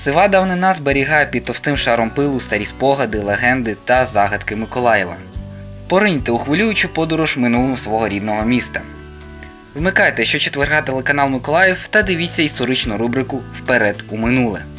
Сива давнина зберігає під товстим шаром пилу старі спогади, легенди та загадки Миколаєва. Пориньте у хвилюючу подорож минулим свого рідного міста. Вмикайте щочетверга телеканал Миколаїв та дивіться історичну рубрику «Вперед у минуле».